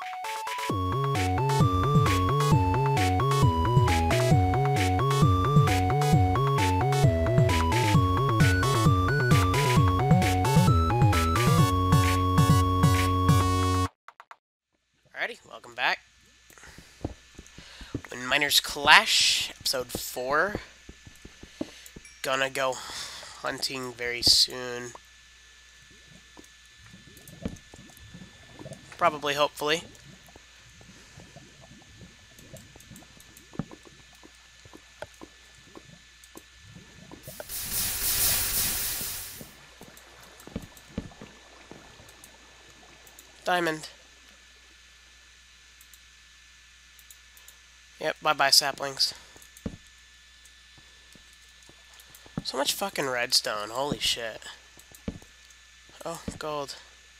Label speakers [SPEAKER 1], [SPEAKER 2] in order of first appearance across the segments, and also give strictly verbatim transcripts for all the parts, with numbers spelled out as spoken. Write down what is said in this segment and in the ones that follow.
[SPEAKER 1] Alrighty, welcome back. When Miners Clash, episode four. Gonna go hunting very soon. Probably, hopefully. Diamond. Yep, bye-bye saplings. So much fucking redstone, holy shit. Oh, gold.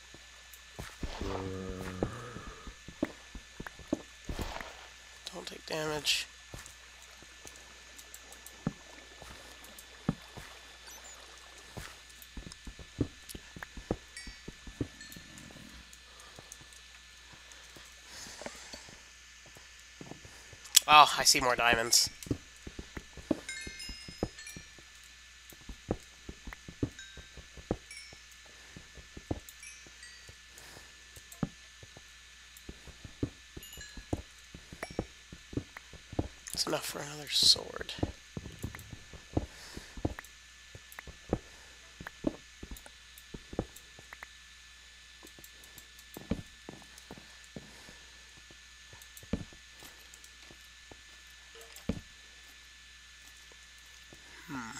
[SPEAKER 1] Don't take damage. Oh, I see more diamonds. That's enough for another sword. Hmm.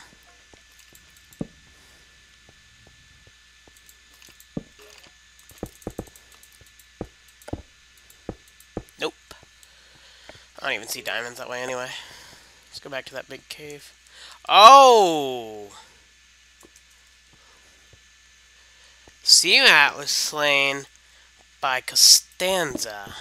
[SPEAKER 1] Nope. I don't even see diamonds that way anyway. Let's go back to that big cave. Oh! Seamat was slain by Costanza.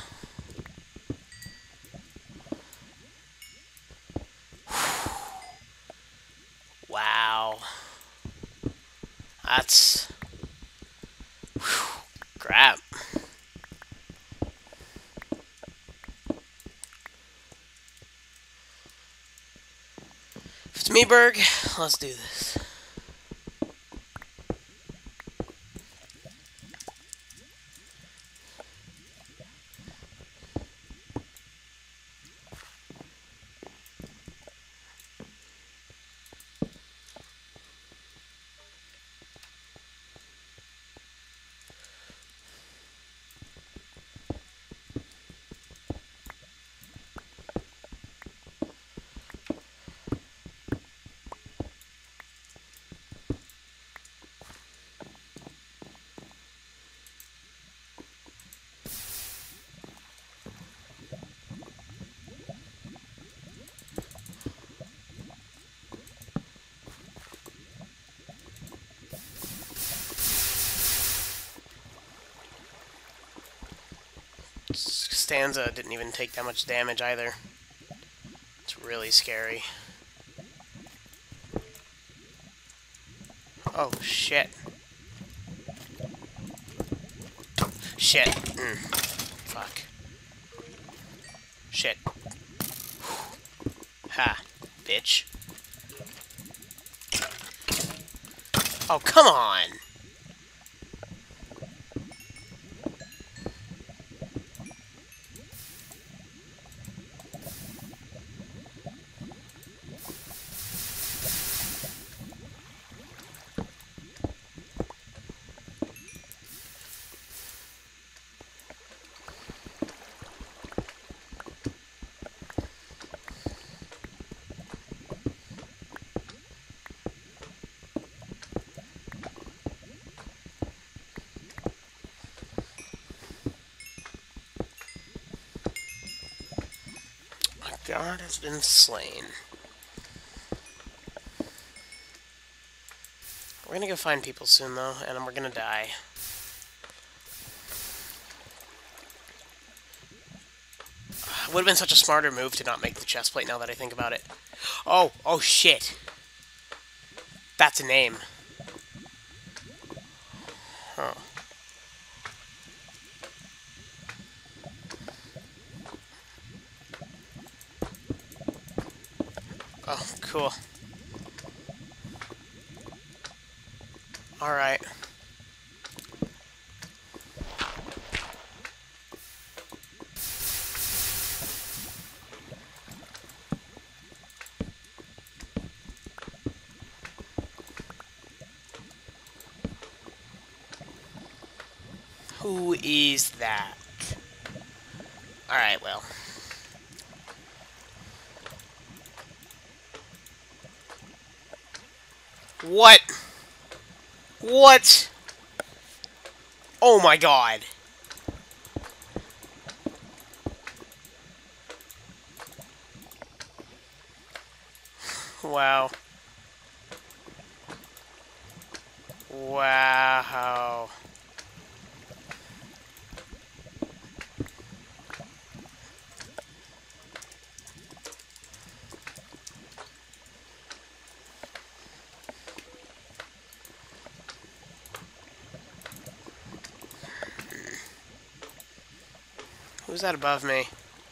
[SPEAKER 1] Wow. That's... Whew, crap. If it's me, Berg, let's do this. Costanza didn't even take that much damage either. It's really scary. Oh, shit. Shit. Mm. Fuck. Shit. Ha. Bitch. Oh, come on! God has been slain. We're gonna go find people soon, though, and we're gonna die. It would have been such a smarter move to not make the chest plate now that I think about it. Oh, oh shit. That's a name. Huh. Oh, cool. Alright. Who is that? Alright, well. What? What? Oh my god. Wow. Wow. Who's that above me? I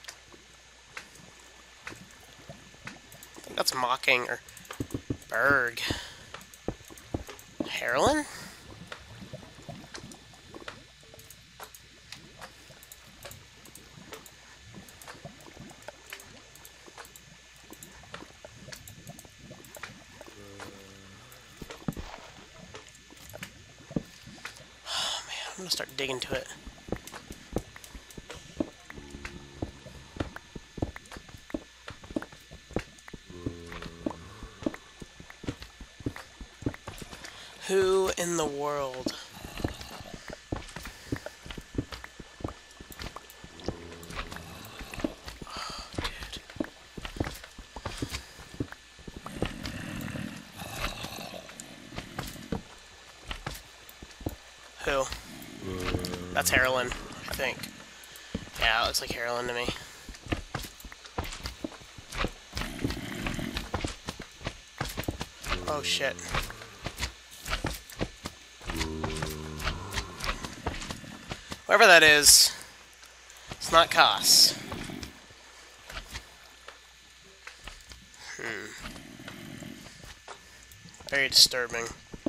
[SPEAKER 1] think that's Mocking or Berg. Harlan? Oh man, I'm gonna start digging to it. Who in the world? Oh, dude. Who? That's Harlan, I think. Yeah, it looks like Harlan to me. Oh shit. Whoever that is, it's not Koss. Hmm. Very disturbing.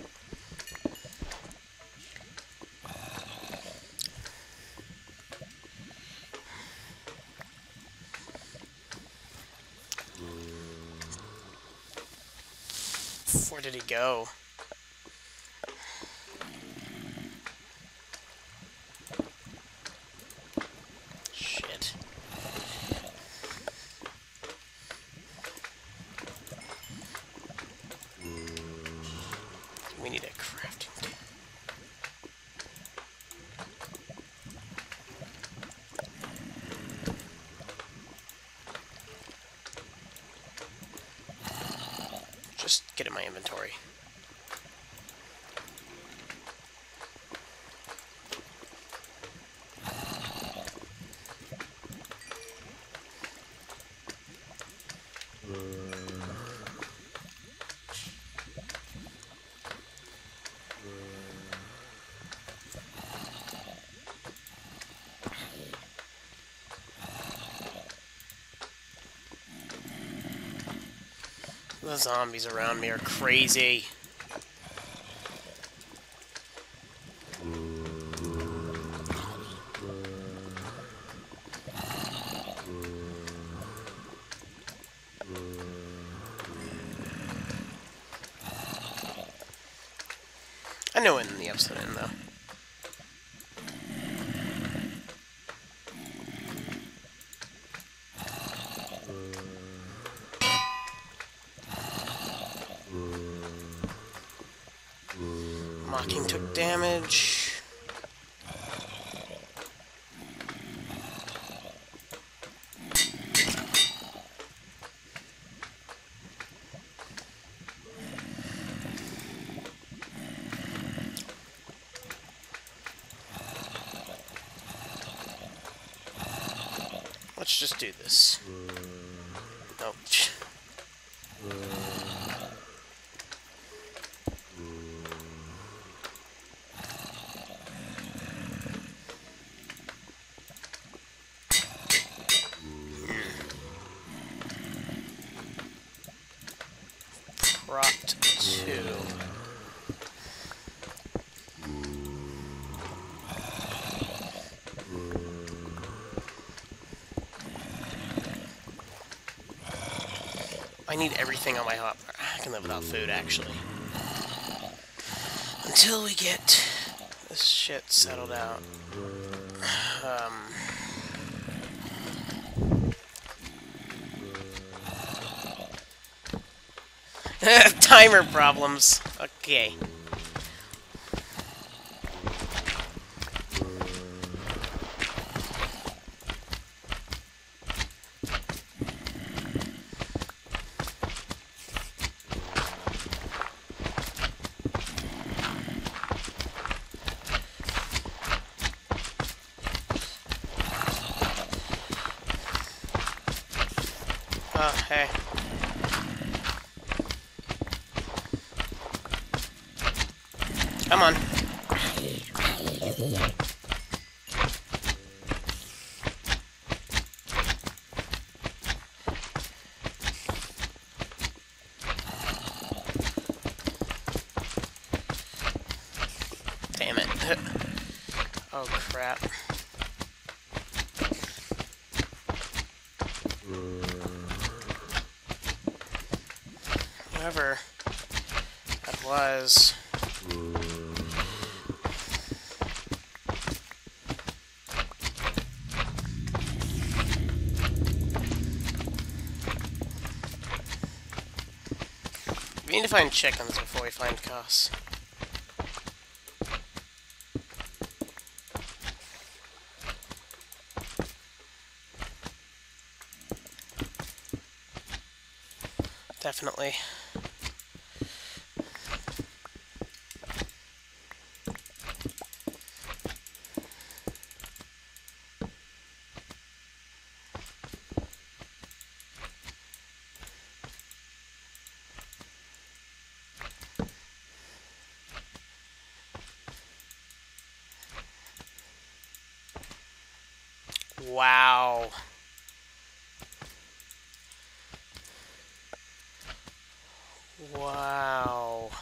[SPEAKER 1] Where did he go? Shit. We need a crafting table. Just get in my inventory. The zombies around me are crazy. I know when the episode ends, though. Mocking took damage. Let's just do this. Oh. cropped too. I need everything on my hot bar. I can live without food, actually. Until we get this shit settled out. Um... Timer problems. Okay. Oh, hey. Come on. Damn it. Oh, crap. Whoever that was... We need to find chickens before we find cows. Definitely. Wow. Wow.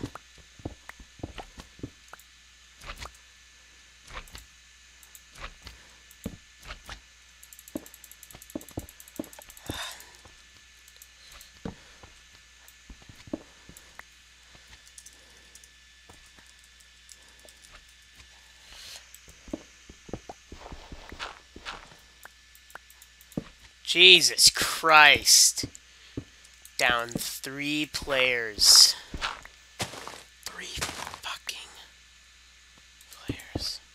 [SPEAKER 1] Jesus Christ. Down three players. Three fucking players.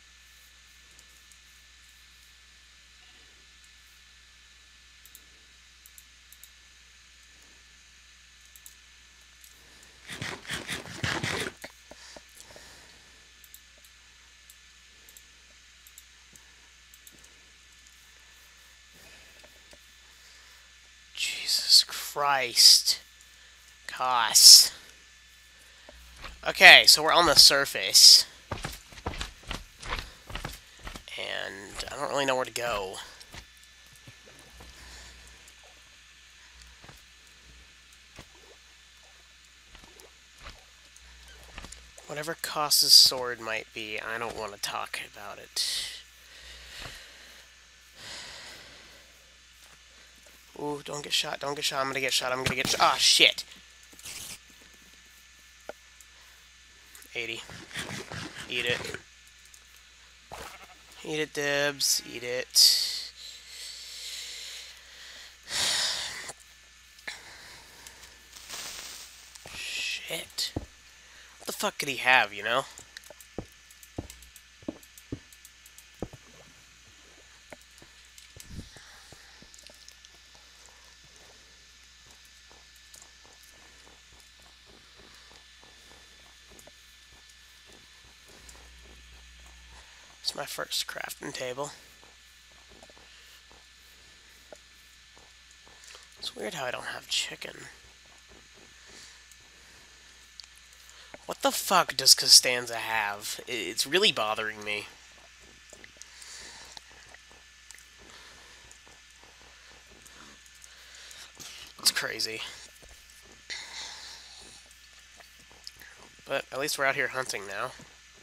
[SPEAKER 1] Jesus Christ. Gosh. Okay, so we're on the surface. And I don't really know where to go. Whatever Koss's sword might be, I don't want to talk about it. Ooh, don't get shot, don't get shot, I'm gonna get shot, I'm gonna get shot. Ah, shit! eighty. Eat it. Eat it, Dibs. Eat it. Shit. What the fuck could he have, you know? It's my first crafting table. It's weird how I don't have chicken. What the fuck does Costanza have? It's really bothering me. It's crazy. But at least we're out here hunting now.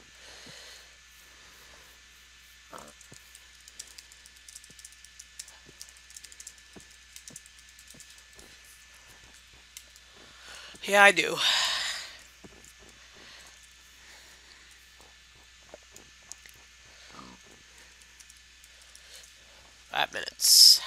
[SPEAKER 1] Yeah, I do. Five minutes.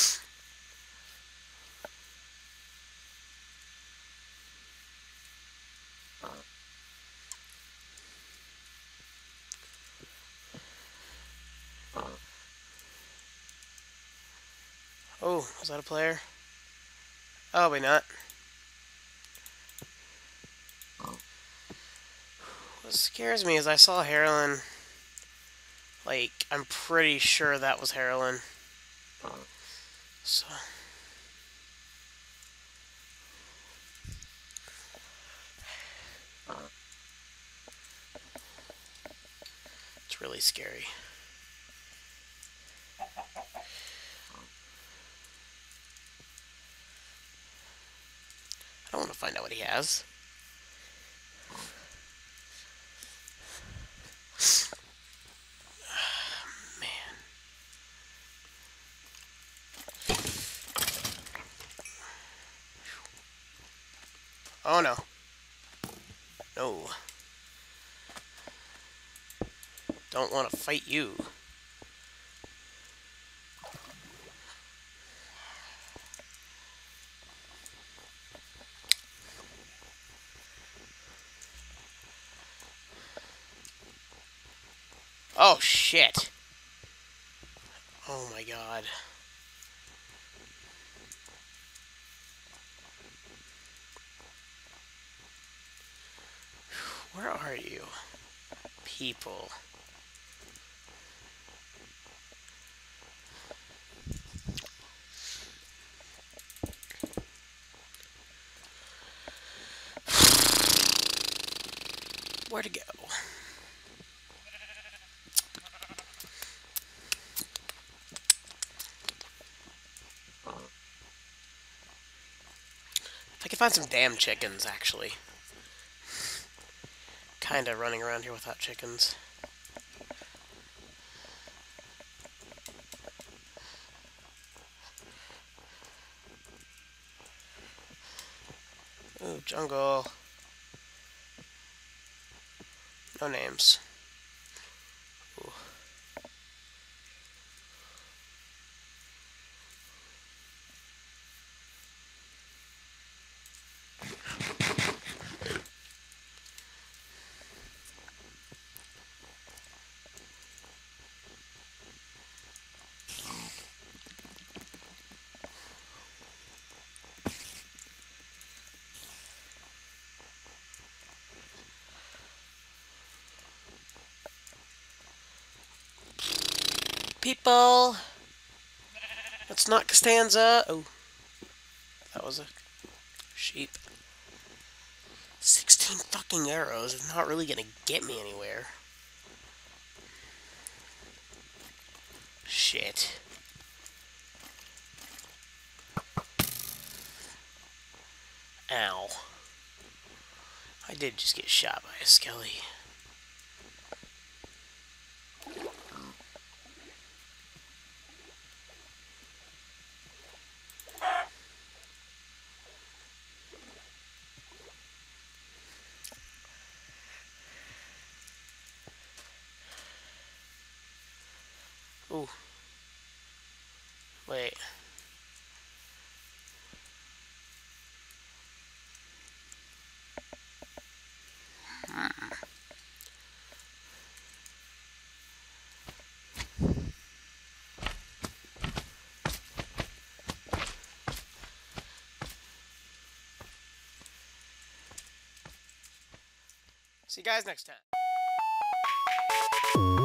[SPEAKER 1] Oh, was that a player? Oh, wait, not. What scares me is I saw heroin. Like, I'm pretty sure that was heroin. So... it's really scary. I don't want to find out what he has. Man. Oh no. No. Don't want to fight you. Oh shit. Oh my god. Where are you? People. Where to go? If I could find some damn chickens, actually. Kinda running around here without chickens. Ooh, jungle. No names. Ooh. People! That's not Costanza. Oh. That was a sheep. sixteen fucking arrows is not really gonna get me anywhere. Shit. Ow. I did just get shot by a skelly. Ooh. Wait. Hmm. See you guys next time.